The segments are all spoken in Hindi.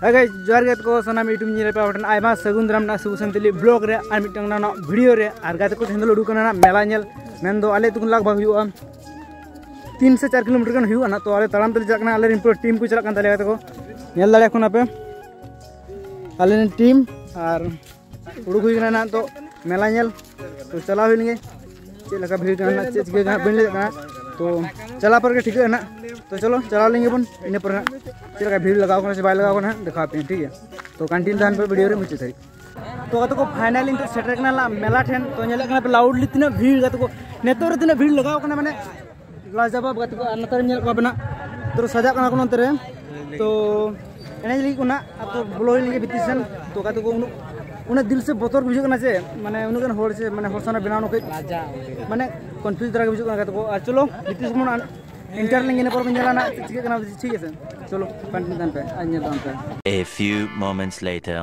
अगर जोर गत को सनाम यूट्यूब ᱧᱮᱞ ᱯᱮ ᱵᱟᱴᱟᱱ आयमा सगुन दाराम ना सुबु संतली ब्लॉग रे आर मिटंग ना वीडियो रे आर गाते को हेंदल उडू कना मेला ᱧᱮल मेन दो आले तुन लाग भाग हुआ 3 से 4 किलोमीटर गन हुआ ना तो आले ताराम तले जाकना आले पूरा टीम को चला कान तले गाते को ᱧᱮल दाले कोना पे आले टीम आर उडू हुई कना ना तो मेला ᱧᱮल तो चला हुई चे लगा भीड़ कना चे चिके कना बन ले कना तो चला पर के ठीक है ना तो चलो चला लेंगे बन इन पर चला भीड़ लगाओ करना से बाय लगाओ करना दिखाते हैं ठीक है तो कंटिन्यू दान पर वीडियो रे मुझे सही तो गातो को फाइनली तो सेटर करना ला मेला ठेन तो नेले करना पे लाउडली तिना भीड़ गातो को नेतोर तिना भीड़ लगाओ करना माने लाजवाब गातो को अनतर नेल को बना तो सजा करना को नंतर तो एने लगी को ना तो ब्लो लेंगे बितिसन तो गातो को उन्हें दिल से बोतोर बुझे करना से माने उनगन होड़ से माने होरसाना बनानो के माने कंफ्यूज तरह के बुझे करना गातो को चलो बितिस मन इंटर लेंगे पर बंजाला ना ठीक है ठीक है चलो कंटिन्यू दान पे आज दान पे A few moments later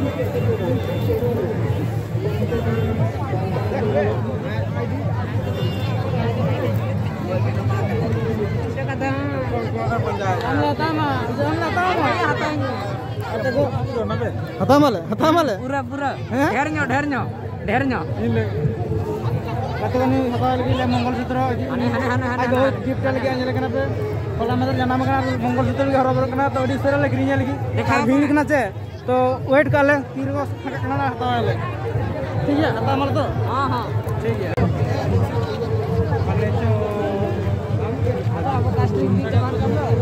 Hatamale. Pura. Dhernya. Kata kami hata lagi le Mongol Sutra. Ayo gift lagi anjale kana pe. Kalau mater janam kana Mongol Sutra lagi hara kana to di sera lagi ninya lagi. Bhing kana che. तो वेट कर ले तीर को खटकना हटा ले ठीक है हटा मल तो हां ठीक है माने जो हटा आपको कास्टिंग भी जवान कर लो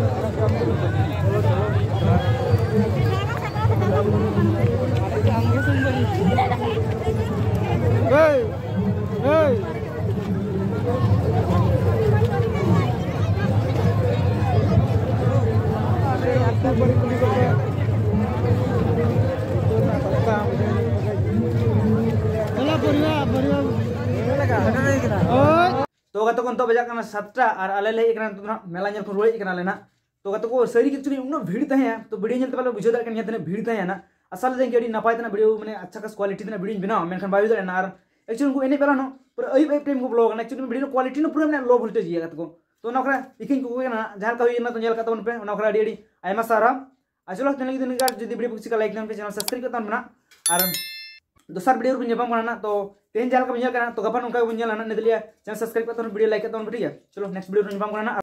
तो कतो कौन तो बजा करना सत्ता और अले ले इकना तो ना मेला ᱧᱮᱞ को रोए इकना लेना तो कतो को सरी एक्चुअली उन भीड़ तहे हैं तो वीडियो ᱧᱮᱞ तो बुझो दा कन यतने भीड़ तहे ना असल जे केडी नपाय तना वीडियो माने अच्छा खास क्वालिटी तना वीडियो बनाओ मेनखान बायु दरे ना और एक्चुअली उनको एने पेला नो पर अई टाइम को ब्लॉग ना एक्चुअली वीडियो क्वालिटी नो पूरा माने लो वोल्टेज ये कतो तो नखरा इकिन को ना जहां का हुई ना तो ᱧᱮल का तो पे नखरा डी आयमा सारा आचलो चैनल की निका जदी वीडियो पुछी का लाइक करन पे चैनल सब्सक्राइब करता ना और दोसर वीडियो को ᱧᱮᱯᱟᱢ करना तो तेन जाल का ᱧᱮᱞ करना तो गपन उनका ᱧᱮᱞ ना ने दिलिया चैनल सब्सक्राइब करता वीडियो लाइक करता ठीक है चलो नेक्स्ट वीडियो ᱧᱮᱯᱟᱢ करना।